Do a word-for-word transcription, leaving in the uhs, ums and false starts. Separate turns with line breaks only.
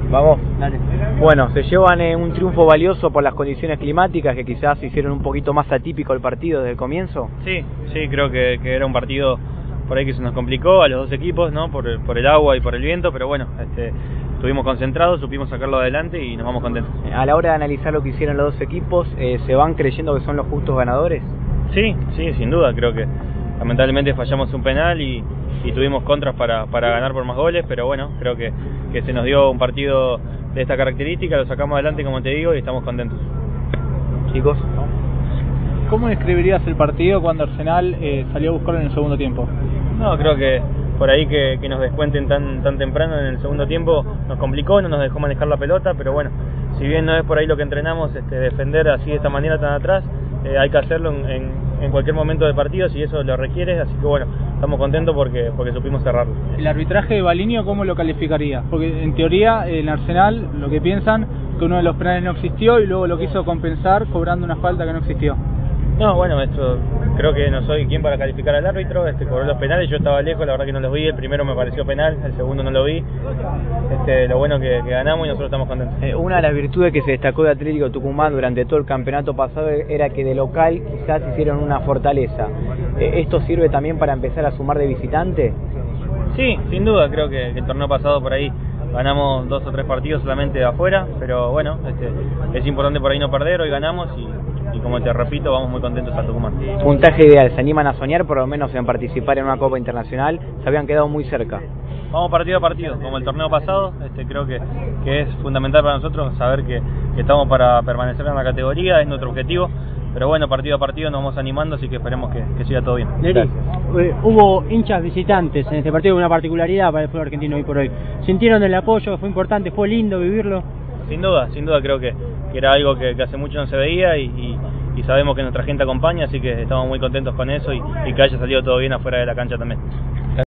Vamos.
Dale.
Bueno, se llevan eh, un triunfo valioso por las condiciones climáticas que quizás hicieron un poquito más atípico el partido desde el comienzo.
Sí, sí, creo que, que era un partido por ahí que se nos complicó a los dos equipos, ¿no? Por, por el agua y por el viento, pero bueno, este, estuvimos concentrados, supimos sacarlo adelante y nos vamos contentos.
A la hora de analizar lo que hicieron los dos equipos, eh, ¿se van creyendo que son los justos ganadores?
Sí, sí, sin duda, creo que lamentablemente fallamos un penal y, y tuvimos contras para, para ganar por más goles, pero bueno, creo que, que se nos dio un partido de esta característica, lo sacamos adelante como te digo y estamos contentos.
Chicos,
¿cómo describirías el partido cuando Arsenal eh, salió a buscarlo en el segundo tiempo?
No, creo que por ahí que, que nos descuenten tan tan temprano en el segundo tiempo nos complicó, no nos dejó manejar la pelota, pero bueno, si bien no es por ahí lo que entrenamos, este, defender así de esta manera tan atrás, eh, hay que hacerlo en, en, en cualquier momento del partido si eso lo requiere, así que bueno, estamos contentos porque porque supimos cerrarlo.
¿El arbitraje de Balinio cómo lo calificaría? Porque en teoría en Arsenal lo que piensan que uno de los penales no existió y luego lo quiso compensar cobrando una falta que no existió.
No, bueno, esto, creo que no soy quien para calificar al árbitro, este, cobró los penales, yo estaba lejos, la verdad que no los vi, el primero me pareció penal, el segundo no lo vi, este, lo bueno que, que ganamos y nosotros estamos contentos.
Eh, una de las virtudes que se destacó de Atlético Tucumán durante todo el campeonato pasado era que de local quizás hicieron una fortaleza. Eh, ¿Esto sirve también para empezar a sumar de visitante?
Sí, sin duda, creo que, que el torneo pasado por ahí ganamos dos o tres partidos solamente de afuera, pero bueno, este, es importante por ahí no perder, hoy ganamos y... y como te repito, vamos muy contentos a Tucumán.
Puntaje ideal, ¿se animan a soñar por lo menos en participar en una Copa Internacional? Se habían quedado muy cerca.
Vamos partido a partido, como el torneo pasado, este, creo que, que es fundamental para nosotros saber que, que estamos para permanecer en la categoría, es nuestro objetivo, pero bueno, partido a partido nos vamos animando, así que esperemos que, que siga todo bien.
Neri, eh, hubo hinchas visitantes en este partido, una particularidad para el fútbol argentino hoy por hoy. ¿Sintieron el apoyo? ¿Fue importante? ¿Fue lindo vivirlo?
Sin duda, sin duda creo que, que era algo que, que hace mucho no se veía y, y, y sabemos que nuestra gente acompaña, así que estamos muy contentos con eso y, y que haya salido todo bien afuera de la cancha también.